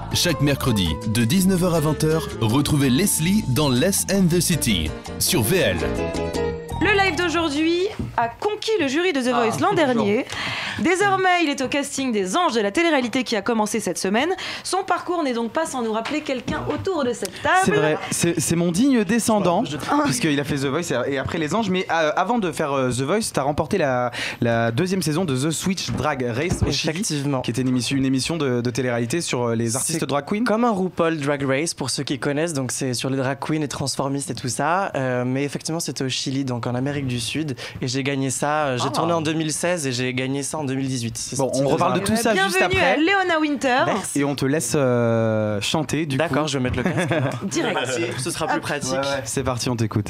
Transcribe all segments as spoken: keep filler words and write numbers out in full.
Chaque mercredi, de dix-neuf heures à vingt heures, retrouvez Leslie dans Less and the City, sur V L. Le live d'aujourd'hui a conquis le jury de The Voice ah, l'an dernier. Désormais, il est au casting des Anges de la télé-réalité qui a commencé cette semaine. Son parcours n'est donc pas sans nous rappeler quelqu'un autour de cette table. C'est vrai, c'est, c'est mon digne descendant, ah. puisqu'il a fait The Voice et après les Anges. Mais euh, avant de faire euh, The Voice, tu as remporté la, la deuxième saison de The Switch Drag Race, effectivement, qui était une émission, une émission de, de télé-réalité sur euh, les artistes c'est drag queens. Comme un RuPaul Drag Race, pour ceux qui connaissent, donc c'est sur les drag queens, les transformistes et tout ça. Euh, mais effectivement, c'était au Chili, donc en Amérique du Sud, et j'ai gagné ça. J'ai ah. tourné en deux mille seize et j'ai gagné ça en deux mille dix-huit. C'est bon, on reparle de tout ça Bienvenue juste après. Bienvenue à Léona Winter. Merci. Et on te laisse euh, chanter du D'accord, coup. je vais mettre le casque. Direct. Merci. Ce sera plus pratique. Ouais, ouais. C'est parti, on t'écoute.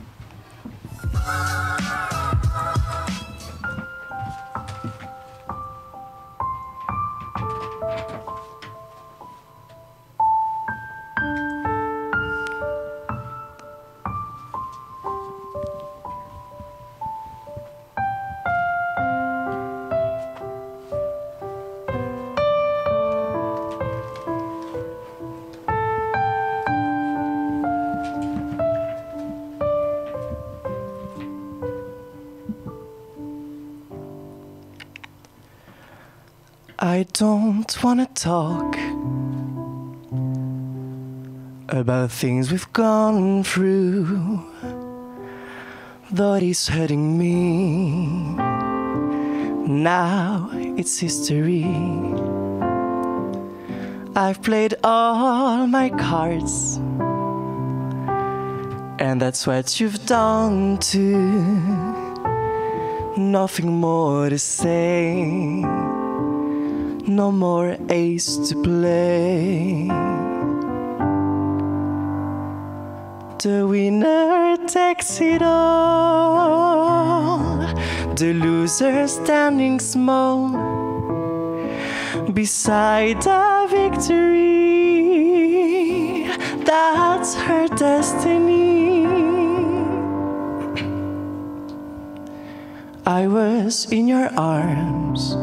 I don't wanna talk about things we've gone through, that is hurting me. Now it's history. I've played all my cards, and that's what you've done too. Nothing more to say, no more ace to play. The winner takes it all, the loser standing small beside the victory. That's her destiny. I was in your arms,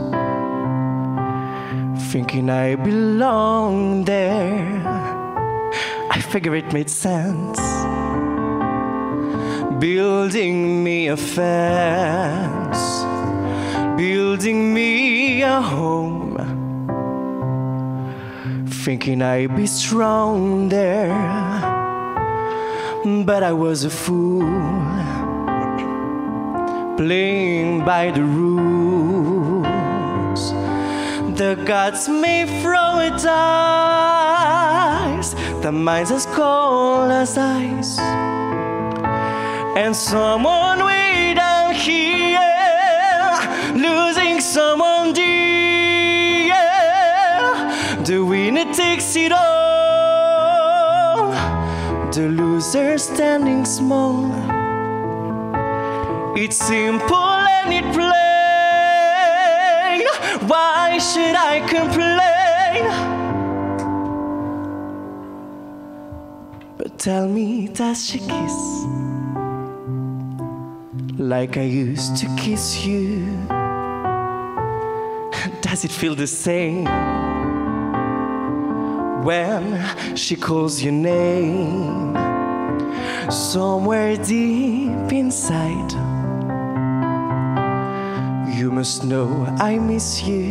thinking I belonged there. I figure it made sense, building me a fence, building me a home, thinking I'd be strong there. But I was a fool, playing by the rules. The gods may throw a dice, the mind's as cold as ice. And someone way down here, losing someone dear. The winner takes it all, the loser standing small. It's simple and it plain. Why should I complain? But tell me, does she kiss like I used to kiss you? Does it feel the same when she calls your name? Somewhere deep inside, you must know I miss you.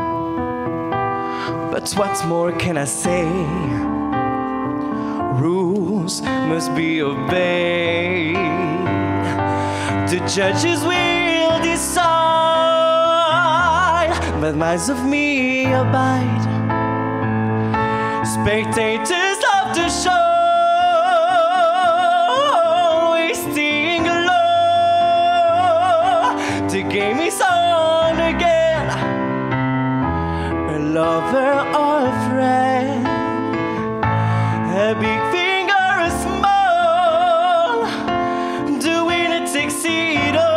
But what more can I say? Rules must be obeyed. The judges will decide, but minds of me abide. Spectators of the show, wasting low. The game is on again. A lover or a friend, a big finger or small, the winner takes it all.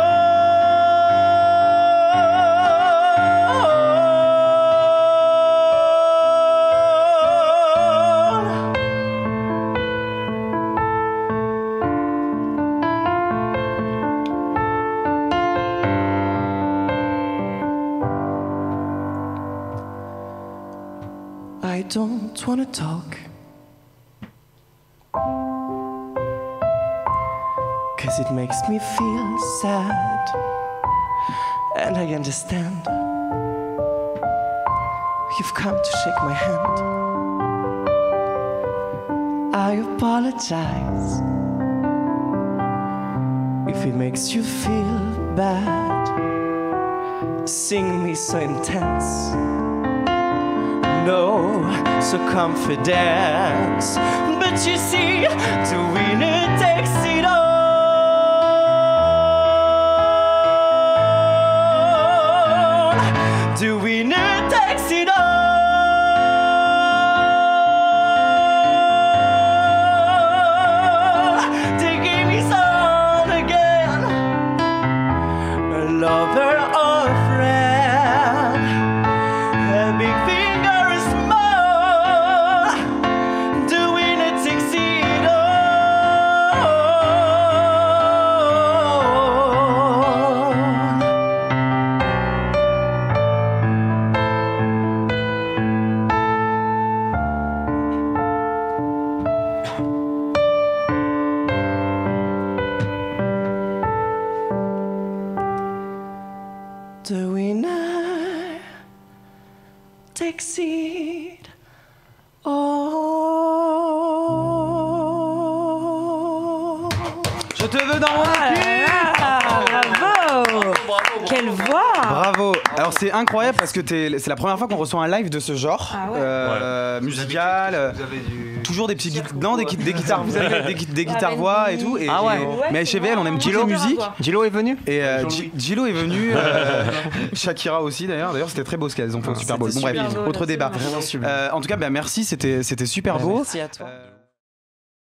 just wanna talk. Cause it makes me feel sad. And I understand. You've come to shake my hand. I apologize if it makes you feel bad. Seeing me so intense, no, so confident. But you see, to win it takes it all. To win it takes it all. They gave me some again, a lover or a friend, a big finger is small. Doing it takes it all. The winner takes it all. Je te veux dans mon cul. Ah, bravo. Quelle voix. Bravo. Alors c'est incroyable parce que t'es- c'est la première fois qu'on reçoit un live de ce genre, Ah ouais. euh, musical. euh, Toujours des petits gui- non, des, gui- des guitares, vous avez des, gui- des guitares voix et tout. Et, Ah ouais. et- Ouais, mais c'est chez V L, on moi, aime hein. toutes les Gilo musiques. Gilo est venu. Et euh, Gi- Gilo est venu, euh, Shakira aussi d'ailleurs. D'ailleurs, c'était très beau ce qu'elles ont fait au Super Bowl. Bon bref, super beau, autre débat. absolument. Vraiment sublime. Euh, en tout cas, bah, merci, c'était c'était super Ouais, beau. Merci à toi. Euh,